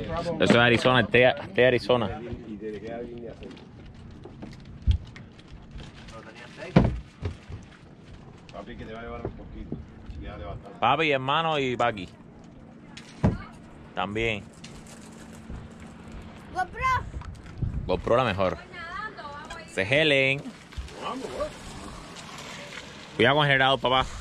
Eso es Arizona, té de Arizona. Papi, que te va a llevar un poquito. Papi, hermano y Paqui. También. GoPro la mejor. Se gelen. Cuidado con el generador, papá.